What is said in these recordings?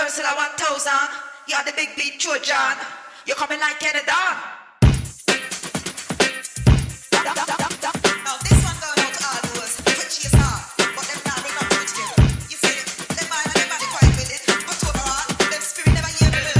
Ursula 1000. You're the big beat Trojan. You're coming like Kenny Dawn. Now this one going out to all those twitchy hard, but them not bring up to it together. You feel it? Them mind and them body quiet with it, but overall, them spirit never hear me.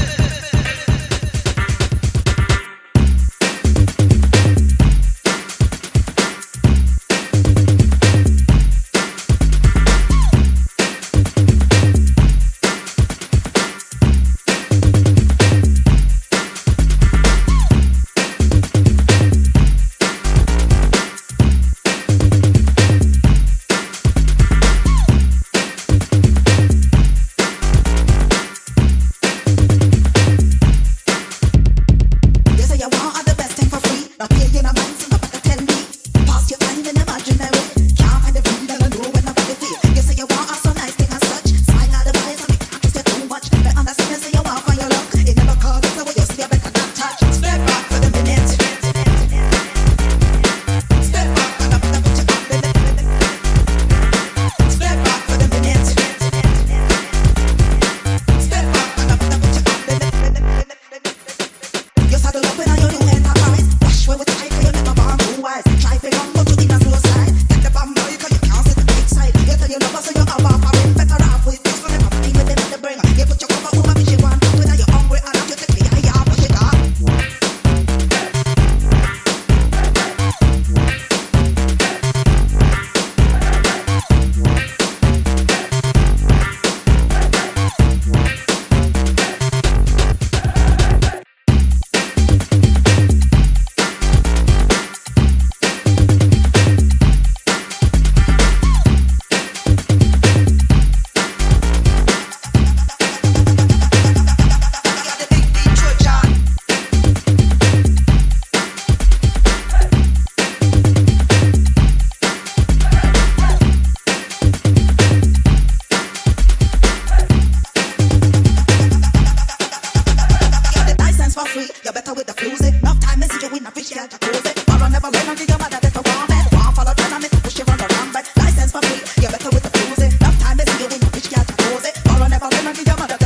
You better with the fuse it. Enough time message you with a fish can't close it. Or never learn until your mother take a warm it. One follow turn and push you run around, but license for free. You better with the fuse it. Enough time message you with a fish can't close it. Or never learn until your mother